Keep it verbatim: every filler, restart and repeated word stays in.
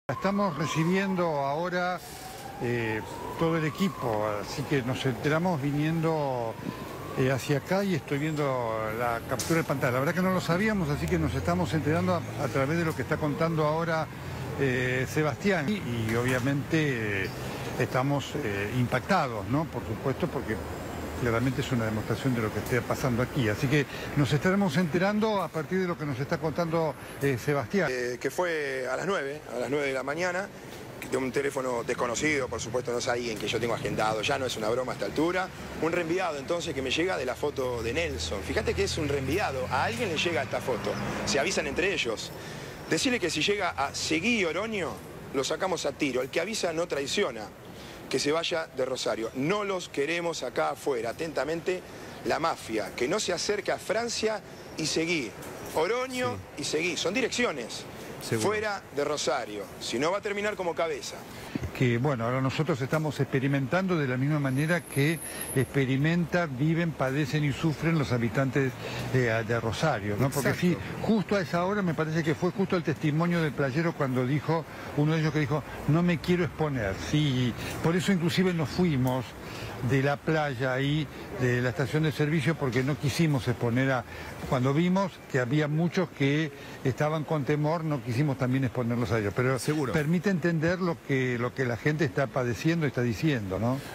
Estamos recibiendo ahora eh, todo el equipo, así que nos enteramos viniendo eh, hacia acá y estoy viendo la captura de pantalla. La verdad que no lo sabíamos, así que nos estamos enterando a, a través de lo que está contando ahora eh, Sebastián. Y, y obviamente eh, estamos eh, impactados, ¿no? Por supuesto, porque claramente es una demostración de lo que está pasando aquí. Así que nos estaremos enterando a partir de lo que nos está contando eh, Sebastián. Eh, que fue a las nueve, a las nueve de la mañana, de un teléfono desconocido, por supuesto no es alguien que yo tengo agendado, ya no es una broma a esta altura. Un reenviado entonces que me llega de la foto de Nelson. Fíjate que es un reenviado, a alguien le llega esta foto, se avisan entre ellos. Decirle que si llega a Seguí Oroño, lo sacamos a tiro. El que avisa no traiciona. Que se vaya de Rosario. No los queremos acá afuera. Atentamente, la mafia. Que no se acerque a Francia y Seguí. Oroño sí. y Seguí. Son direcciones. Seguro. Fuera de Rosario. Si no, va a terminar como cabeza. Que bueno, ahora nosotros estamos experimentando de la misma manera que experimentan, viven, padecen y sufren los habitantes de, de Rosario, ¿no? Porque sí, justo a esa hora me parece que fue justo el testimonio del playero cuando dijo, uno de ellos que dijo, no me quiero exponer, sí, por eso inclusive nos fuimos de la playa ahí, de la estación de servicio, porque no quisimos exponer a... Cuando vimos que había muchos que estaban con temor, no quisimos también exponerlos a ellos, pero seguro permite entender lo que, lo que la gente está padeciendo y está diciendo, ¿no?